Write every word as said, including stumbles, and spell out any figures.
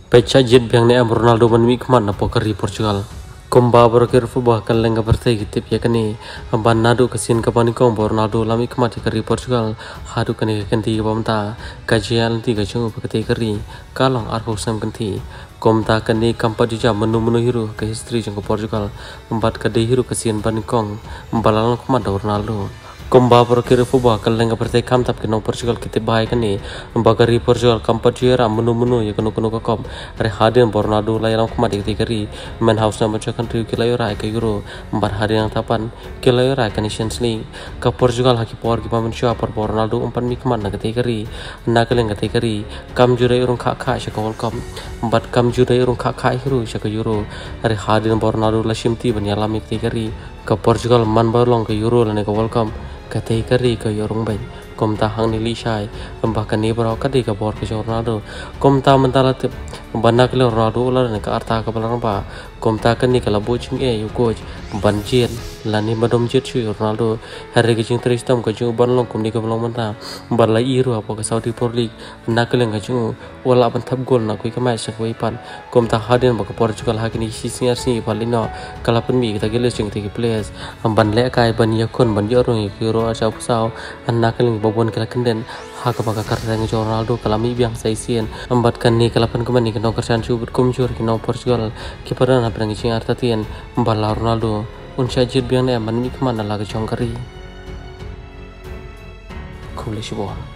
Pecha jet biang ne am Ronaldo man mi kman na pokari Portugal. Komba berkir fubah kan lengga bertai kitip ya kani ban nadu kasin kapani kom Ronaldo lami kmat kari Portugal hadu kani kanti pamta kajian ti kacung pakati kari kalong arho sam kanti komta kani kampa juja menu menu hero ke history jang Portugal empat kade hero kasin ban kong balang kmat Ronaldo. Komba berkira fubah kan lengga bertai kam tap kenong Portugal kitip bahai kani bagari Portugal kampa juara menu menu ya kanu kanu kakom re hadin Ronaldo layang kmat ikti kari men house na macam country kilayo rai ke Euro empat hari yang tapan kilayo rai ke Nations League ke Portugal haki power ki pamen shua par Ronaldo empat mi kmat na kati kari na keleng kati kari kam jurai urung kak kak shaka World Cup empat kam jurai urung kak kak Euro shaka Euro re hadin Ronaldo la shimti ban yalam ikti kari ke Portugal man balong ke Euro la ne ke World Cup kati kari ke yorong baik kom ta hang ni lisai bahkan ni berau kadi ke bor ke Ronaldo kom ta mentala tip banak le Ronaldo la ne ka arta ka balang ba kom ta kan ni kala bocing e yu coach banjir lani badom jet chu Ronaldo hari ke jing tristam ke jing ban long kom ni ka balang manta bala iru apa ke Saudi Pro League nak le nga jing wala ban thap gol na koi ka match koi pan kom ta hadin ba ke Portugal ha ni si singar si balino kala pen mi kita gele jing ti players ban le kai ban yakon ban yorong Euro asau pusau anak le babon kala kenden hak baka kartang Ronaldo kalami biang saisian membatkan ni kalapan kemani kena kerjaan cubut kumjur kena Portugal kiperan apa yang ising artatian bala Ronaldo unsya jid biang ne man mi kemana lagi jongkari kulish bola.